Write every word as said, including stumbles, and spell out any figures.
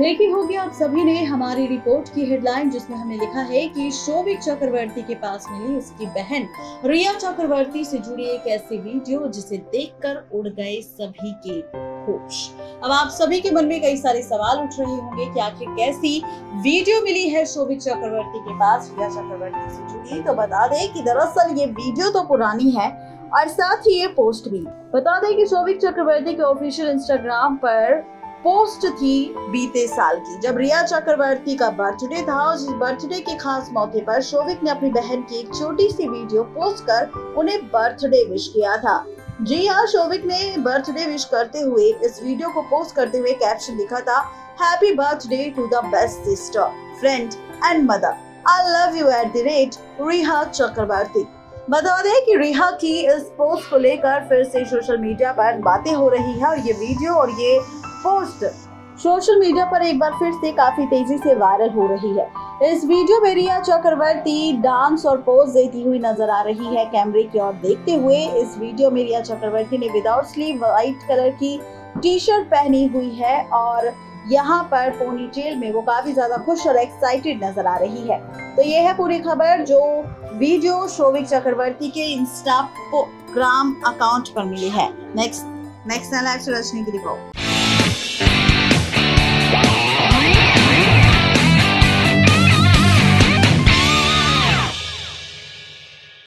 देखी होगी आप सभी ने हमारी रिपोर्ट की हेडलाइन, जिसमें हमने लिखा है कि शोभिक चक्रवर्ती के पास मिली उसकी बहन रिया चक्रवर्ती से जुड़ी एक ऐसी वीडियो जिसे देखकर उड़ गए सभी के होश। अब आप सभी के मन में कई सारे सवाल उठ रहे होंगे कि आखिर कैसी वीडियो मिली है शोभिक चक्रवर्ती के पास रिया चक्रवर्ती से जुड़ी। तो बता दें कि दरअसल ये वीडियो तो पुरानी है और साथ ही ये पोस्ट भी। बता दें कि शोभिक चक्रवर्ती के ऑफिशियल इंस्टाग्राम पर पोस्ट थी बीते साल की, जब रिया चक्रवर्ती का बर्थडे था। और इस बर्थडे के खास मौके पर शोभिक ने अपनी बहन की एक छोटी सी वीडियो पोस्ट कर उन्हें बर्थडे विश किया था। जी हाँ, शोभिक ने बर्थडे विश करते हुए इस वीडियो को पोस्ट करते हुए कैप्शन लिखा था, happy birthday to the best sister, friend and mother, I love you at the rate Rhea Chakraborty. बता दें कि रिया की इस पोस्ट को लेकर फिर से सोशल मीडिया पर बातें हो रही है और ये वीडियो और ये पोस्ट सोशल मीडिया पर एक बार फिर से काफी तेजी से वायरल हो रही है। इस वीडियो में रिया चक्रवर्ती डांस और पोज देती हुई नजर आ रही है कैमरे की ओर देखते हुए। इस वीडियो में रिया चक्रवर्ती ने विदाउट स्लीव व्हाइट कलर की टी शर्ट पहनी हुई है और यहाँ पर पोनीटेल में वो काफी ज्यादा खुश और एक्साइटेड नजर आ रही है। तो ये है पूरी खबर जो वीडियो शोभिक चक्रवर्ती के इंस्टाग्राम अकाउंट पर मिली है। नेक्स्ट नेक्स्ट रजनी की रिपोर्ट।